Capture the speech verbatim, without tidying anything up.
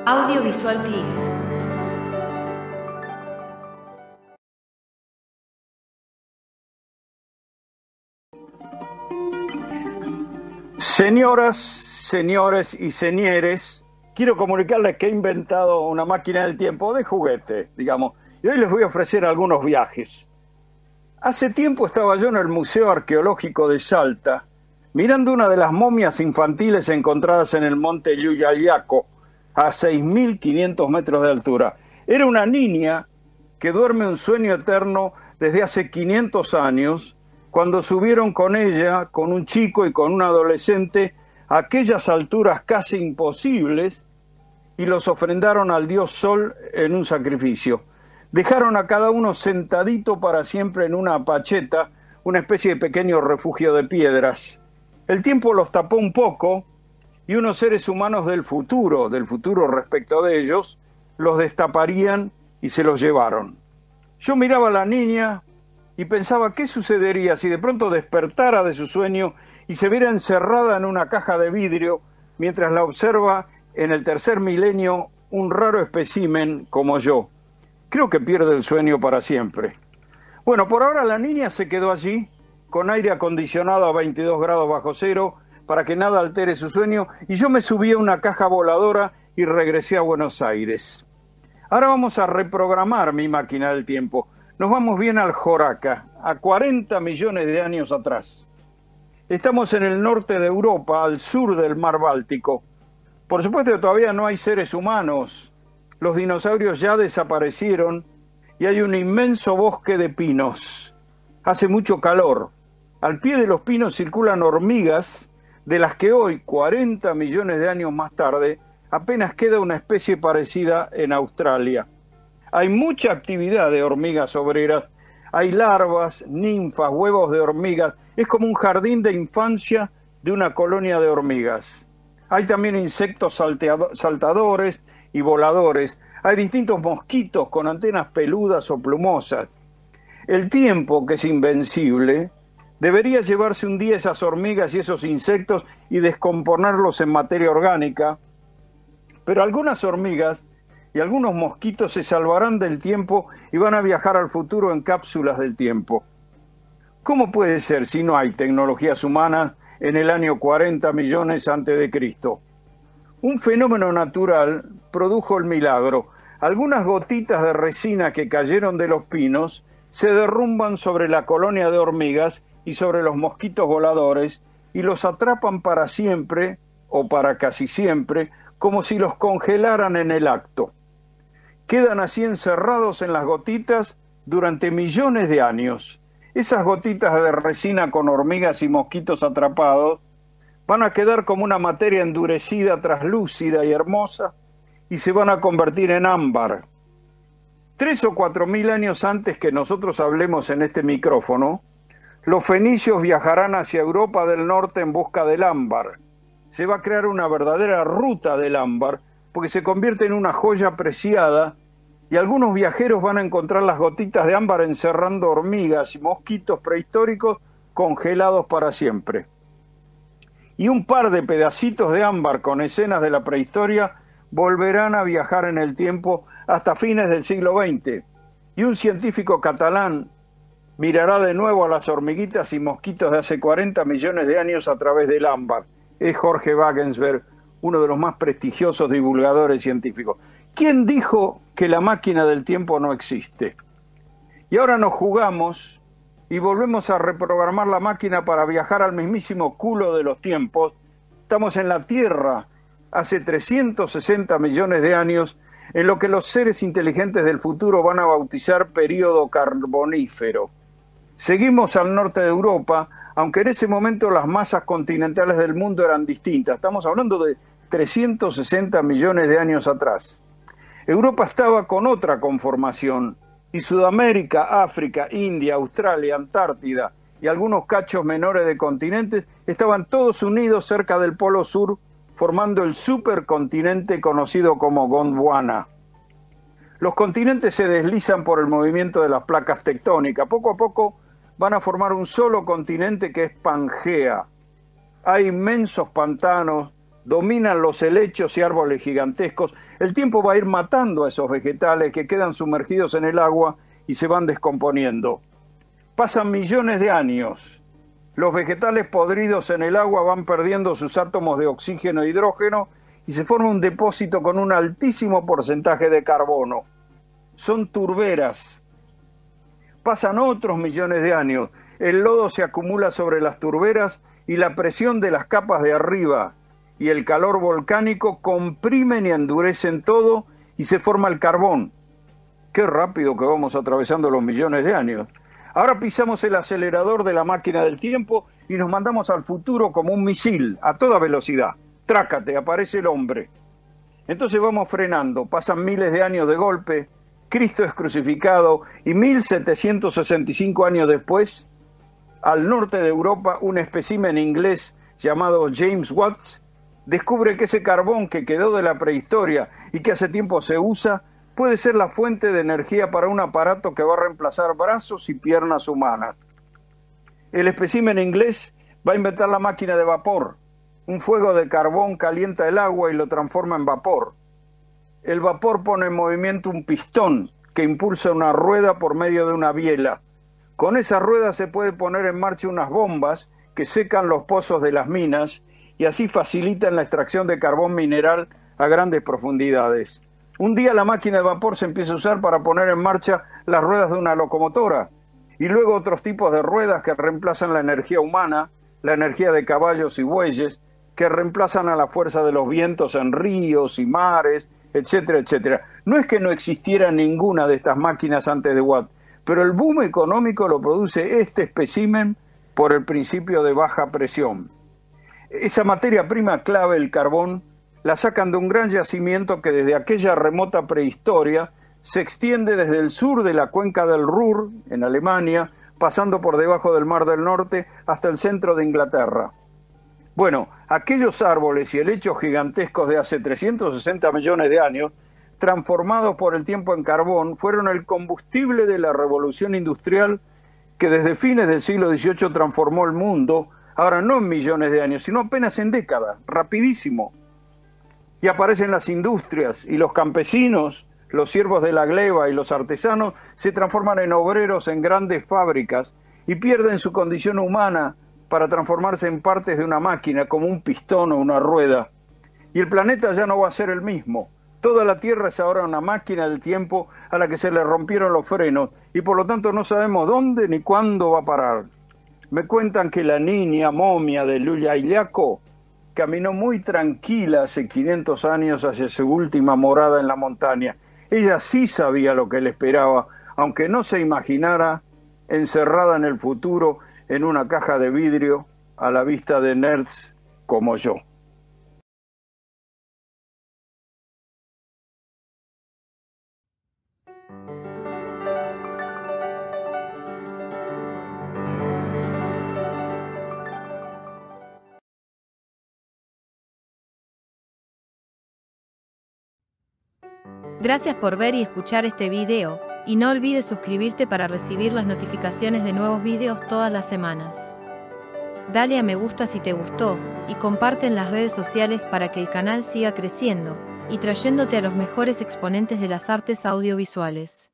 Audiovisual Clips. Señoras, señores y señores, quiero comunicarles que he inventado una máquina del tiempo de juguete, digamos, y hoy les voy a ofrecer algunos viajes. Hace tiempo estaba yo en el Museo Arqueológico de Salta, mirando una de las momias infantiles encontradas en el monte Llullayaco, a seis mil quinientos metros de altura. Era una niña que duerme un sueño eterno desde hace quinientos años, cuando subieron con ella, con un chico y con un adolescente, a aquellas alturas casi imposibles, y los ofrendaron al dios Sol en un sacrificio. Dejaron a cada uno sentadito para siempre en una pacheta, una especie de pequeño refugio de piedras. El tiempo los tapó un poco, y unos seres humanos del futuro, del futuro respecto de ellos, los destaparían y se los llevaron. Yo miraba a la niña y pensaba qué sucedería si de pronto despertara de su sueño y se viera encerrada en una caja de vidrio mientras la observa en el tercer milenio un raro espécimen como yo. Creo que pierde el sueño para siempre. Bueno, por ahora la niña se quedó allí, con aire acondicionado a veintidós grados bajo cero, para que nada altere su sueño, y yo me subí a una caja voladora y regresé a Buenos Aires. Ahora vamos a reprogramar mi máquina del tiempo. Nos vamos bien al Joraca, a cuarenta millones de años atrás. Estamos en el norte de Europa, al sur del mar Báltico. Por supuesto que todavía no hay seres humanos. Los dinosaurios ya desaparecieron y hay un inmenso bosque de pinos. Hace mucho calor. Al pie de los pinos circulan hormigas, de las que hoy, cuarenta millones de años más tarde, apenas queda una especie parecida en Australia. Hay mucha actividad de hormigas obreras, hay larvas, ninfas, huevos de hormigas, es como un jardín de infancia de una colonia de hormigas. Hay también insectos saltadores y voladores, hay distintos mosquitos con antenas peludas o plumosas. El tiempo, que es invencible, debería llevarse un día esas hormigas y esos insectos y descomponerlos en materia orgánica, pero algunas hormigas y algunos mosquitos se salvarán del tiempo y van a viajar al futuro en cápsulas del tiempo. ¿Cómo puede ser si no hay tecnologías humanas en el año cuarenta millones antes de Cristo? Un fenómeno natural produjo el milagro. Algunas gotitas de resina que cayeron de los pinos se derrumban sobre la colonia de hormigas y sobre los mosquitos voladores y los atrapan para siempre, o para casi siempre, como si los congelaran en el acto. Quedan así encerrados en las gotitas durante millones de años. Esas gotitas de resina con hormigas y mosquitos atrapados van a quedar como una materia endurecida, traslúcida y hermosa, y se van a convertir en ámbar. Tres o cuatro mil años antes que nosotros hablemos en este micrófono, los fenicios viajarán hacia Europa del Norte en busca del ámbar. Se va a crear una verdadera ruta del ámbar, porque se convierte en una joya preciada, y algunos viajeros van a encontrar las gotitas de ámbar encerrando hormigas y mosquitos prehistóricos congelados para siempre. Y un par de pedacitos de ámbar con escenas de la prehistoria volverán a viajar en el tiempo hasta fines del siglo veinte. Y un científico catalán mirará de nuevo a las hormiguitas y mosquitos de hace cuarenta millones de años a través del ámbar. Es Jorge Wagensberg, uno de los más prestigiosos divulgadores científicos. ¿Quién dijo que la máquina del tiempo no existe? Y ahora nos jugamos y volvemos a reprogramar la máquina para viajar al mismísimo culo de los tiempos. Estamos en la Tierra hace trescientos sesenta millones de años, en lo que los seres inteligentes del futuro van a bautizar período carbonífero. Seguimos al norte de Europa, aunque en ese momento las masas continentales del mundo eran distintas. Estamos hablando de trescientos sesenta millones de años atrás. Europa estaba con otra conformación, y Sudamérica, África, India, Australia, Antártida y algunos cachos menores de continentes estaban todos unidos cerca del Polo Sur, formando el supercontinente conocido como Gondwana. Los continentes se deslizan por el movimiento de las placas tectónicas. Poco a poco van a formar un solo continente que es Pangea. Hay inmensos pantanos, dominan los helechos y árboles gigantescos, el tiempo va a ir matando a esos vegetales que quedan sumergidos en el agua y se van descomponiendo. Pasan millones de años. Los vegetales podridos en el agua van perdiendo sus átomos de oxígeno e hidrógeno y se forma un depósito con un altísimo porcentaje de carbono. Son turberas. Pasan otros millones de años. El lodo se acumula sobre las turberas y la presión de las capas de arriba y el calor volcánico comprimen y endurecen todo y se forma el carbón. Qué rápido que vamos atravesando los millones de años. Ahora pisamos el acelerador de la máquina del tiempo y nos mandamos al futuro como un misil, a toda velocidad. Trácate, aparece el hombre. Entonces vamos frenando, pasan miles de años de golpe, Cristo es crucificado y mil setecientos sesenta y cinco años después, al norte de Europa, un espécimen inglés llamado James Watts descubre que ese carbón que quedó de la prehistoria y que hace tiempo se usa puede ser la fuente de energía para un aparato que va a reemplazar brazos y piernas humanas. El espécimen inglés va a inventar la máquina de vapor. Un fuego de carbón calienta el agua y lo transforma en vapor. El vapor pone en movimiento un pistón que impulsa una rueda por medio de una biela. Con esa rueda se puede poner en marcha unas bombas que secan los pozos de las minas y así facilitan la extracción de carbón mineral a grandes profundidades. Un día la máquina de vapor se empieza a usar para poner en marcha las ruedas de una locomotora y luego otros tipos de ruedas que reemplazan la energía humana, la energía de caballos y bueyes, que reemplazan a la fuerza de los vientos en ríos y mares, etcétera, etcétera. No es que no existiera ninguna de estas máquinas antes de Watt, pero el boom económico lo produce este espécimen por el principio de baja presión. Esa materia prima clave, el carbón, la sacan de un gran yacimiento que desde aquella remota prehistoria se extiende desde el sur de la cuenca del Ruhr, en Alemania, pasando por debajo del Mar del Norte hasta el centro de Inglaterra. Bueno, aquellos árboles y helechos gigantescos de hace trescientos sesenta millones de años, transformados por el tiempo en carbón, fueron el combustible de la revolución industrial que desde fines del siglo dieciocho transformó el mundo, ahora no en millones de años, sino apenas en décadas, rapidísimo. Y aparecen las industrias y los campesinos, los siervos de la gleba y los artesanos se transforman en obreros en grandes fábricas y pierden su condición humana para transformarse en partes de una máquina como un pistón o una rueda. Y el planeta ya no va a ser el mismo. Toda la Tierra es ahora una máquina del tiempo a la que se le rompieron los frenos y por lo tanto no sabemos dónde ni cuándo va a parar. Me cuentan que la niña momia de Llullaillaco caminó muy tranquila hace quinientos años hacia su última morada en la montaña. Ella sí sabía lo que le esperaba, aunque no se imaginara encerrada en el futuro en una caja de vidrio a la vista de nerds como yo. Gracias por ver y escuchar este video, y no olvides suscribirte para recibir las notificaciones de nuevos videos todas las semanas. Dale a me gusta si te gustó, y comparte en las redes sociales para que el canal siga creciendo, y trayéndote a los mejores exponentes de las artes audiovisuales.